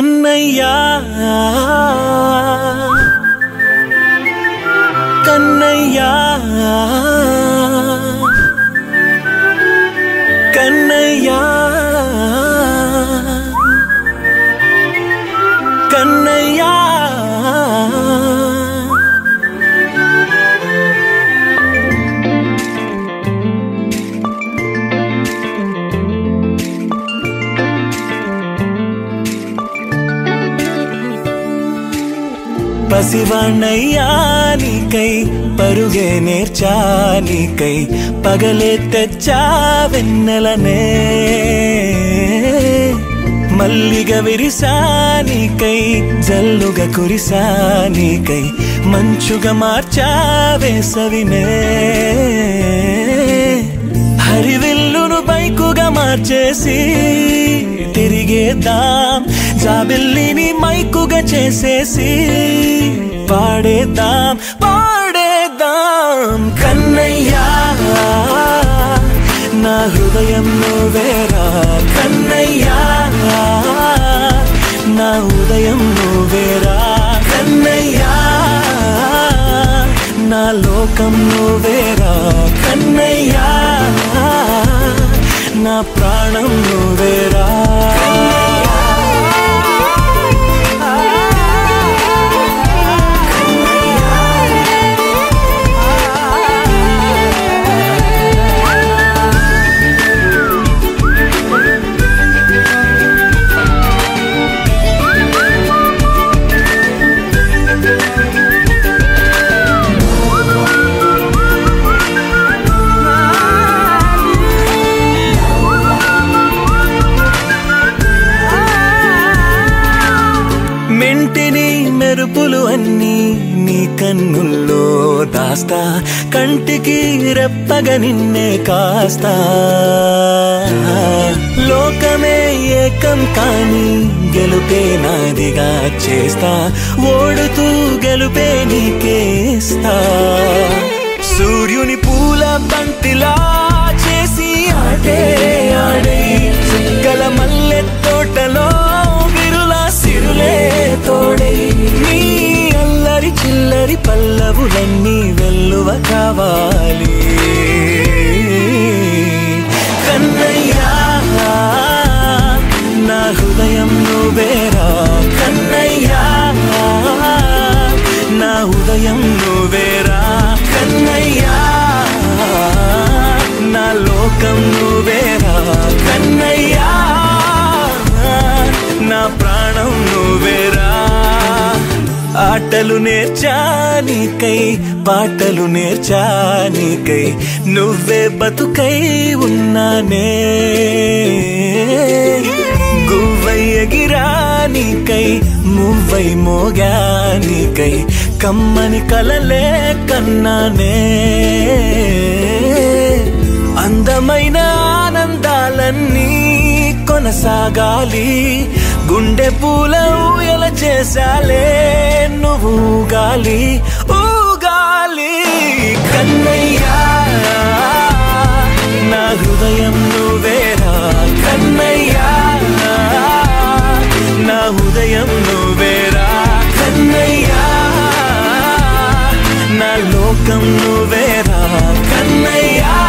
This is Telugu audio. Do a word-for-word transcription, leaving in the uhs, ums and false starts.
కన్నయ్యా కన్నయ్యా కన్నయ్యా కన్నయ్యా పసివాణ్ణయ్యా నీకై పరుగే నేర్చా నీకై పగలే తెచ్చా వెన్నెలనే మల్లిగ విరిసా నీకై జల్లుగా కురిసా నీకై మంచుగా మార్చా వేసవినే హరివిల్లును బైకుగా మార్చేసి తిరిగేద్దాం జాబిల్లిని మైకుగా చేసేసి పాడేద్దాం పాడేద్దాం కన్నయ్యా నా హృదయం నువ్వేరా కన్నయ్యా నా ఉదయం నువ్వేరా కన్నయ్యా నా లోకం నువ్వేరా కన్నయ్యా నా ప్రాణం నువ్వేరా మెంటిని మెరుపులు అన్నీ నీ కన్నుల్లో దాస్తా కంటికి రెప్పగా నిన్నే కాస్తా లోకమే ఏకం కాని గెలుపే నాదిగా చేస్తా ఓడుతూ గెలుపే నీకేస్తా సూర్యుని పూల బంతిలా చేసి ఆడే ఆడే చుక్కల మల్లె తోటలో సిరులే తోడే నీ అల్లరి చిల్లరి పల్లవులన్నీ వెల్లువ కావాలి కన్నయ్యా నా హృదయం నువ్వేరా కన్నయ్యా నా ఉదయం నువ్వేరా కన్నయ్యా నా లోకం నువ్వేరా కన్నయ్యా నా ప్రాణం నువ్వేరా ఆటలు నేర్చా నీకై పాటలు నేర్చా నీకై నువ్వే బతుకై ఉన్నానే గువ్వై ఎగిరా నీకై మువ్వై మోగా నీకై కమ్మని కలలే కన్నానే అందమైన ఆనందాలన్నీ కొనసాగాలి గుండె పూల ఊయల చేసాలే నువ్వు ఊగాలి ఊగాలి కన్నయ్యా నా హృదయం నువ్వేరా కన్నయ్యా నా ఉదయం నువ్వేరా కన్నయ్యా నా లోకం నువ్వేరా కన్నయ్యా